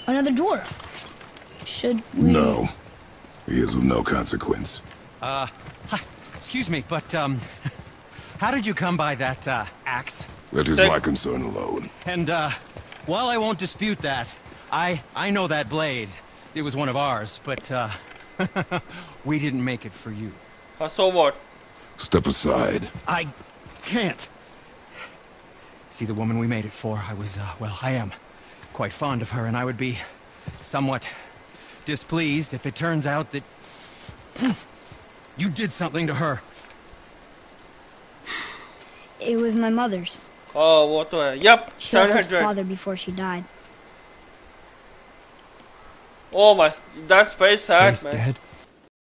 Another dwarf. Should we... No. He is of no consequence. Hi. Excuse me, but, how did you come by that, axe? That is my concern alone. And, while I won't dispute that, I know that blade. It was one of ours, but, we didn't make it for you. So what? Step aside. I can't. See, the woman we made it for, I was, well, I am quite fond of her, and I would be somewhat displeased if it turns out that you did something to her. It was my mother's. Oh, what the... Yep, She lost her 700. father before she died. Oh my, that's very sad, She's man. dead?